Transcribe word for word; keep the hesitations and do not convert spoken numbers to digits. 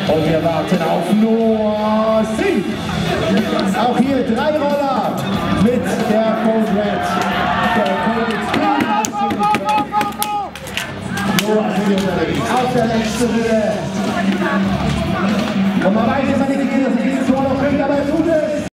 Und wir warten auf Noah Singh. Auch hier drei Roller mit der Code Red. Der Code Extreme. Noah Singh unterwegs. Auf der letzten Höhe. Und man weiß immer nicht, wie das dieses Tor noch bringt, aber er tut es.